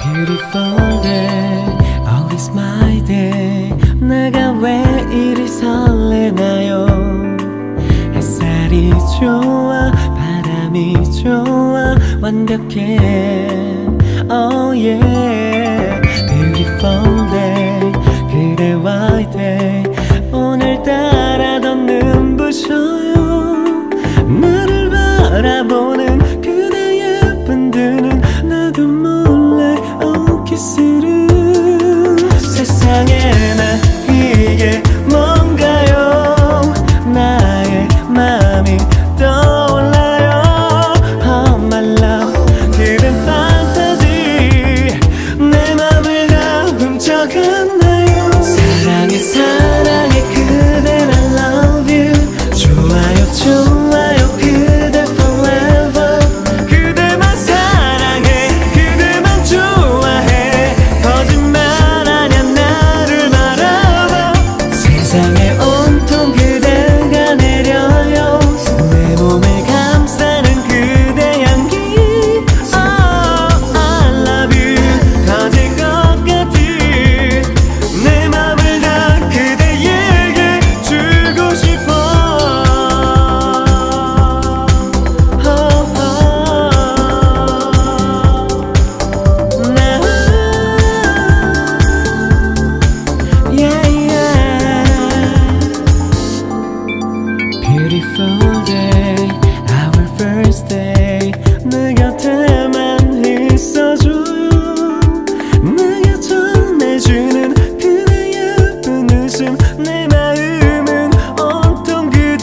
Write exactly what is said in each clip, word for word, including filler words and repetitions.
Beautiful day, always my day. 내가 왜 이리 설레나요? 햇살이 좋아, 바람이 좋아, 완벽해. Oh yeah, beautiful day, 그대와의 day. 오늘따라 더 눈부셔요. 나를 바라보는 그대 예쁜 두 눈, 나도 몰래 oh 키스를. 세상에 나 이게 뭔가요? 나의 맘이 떠올라요. Oh my love, 그댄 판타지. 내 맘을 다 훔쳐갔나요? 사랑해 사랑해 그댄 I love you. 좋아요 좋아요 그대 forever. 그대만 사랑해 그대만 좋아해. 거짓말 아냐 나를 바라봐. 세상에 온통 그대가 내려요. 내 몸을 감싸는 그대 향기. Oh I love you. 터질 것 같은 내 맘을 다 그대에게 주고 싶어. Oh, oh. 나 yeah, yeah. Beautiful day, our first day. 내 곁에만 있어줘요. 내가 전해주는 그대 예쁜 웃음. 내 마음은 온통 그대.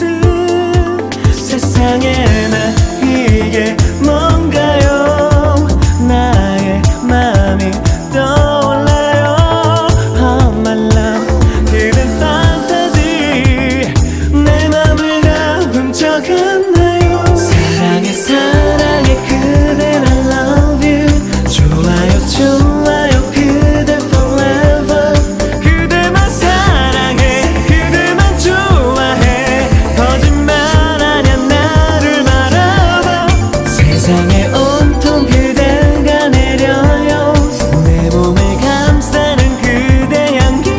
세상에 나 이게 뭔가요? 나의 맘이 떠올라요. Oh my love, 그댄 판타지. 내 맘을 다 훔쳐갔나요? 사랑해 사랑해 그댄 I love you. 좋아요 좋아요 그대 forever. 그대만 사랑해 그대만 좋아해. 거짓말 아냐 나를 바라봐. 세상에 온통 그대가 내려요. 내 몸을 감싸는 그대 향기.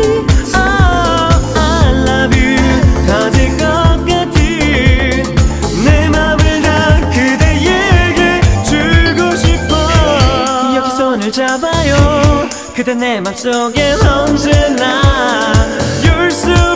Oh I love you. 터질 것 같은 내 맘을 다 그대에게 주고 싶어. 여기 손을 잡아요. 그대 내 맘속에 언제나 You're so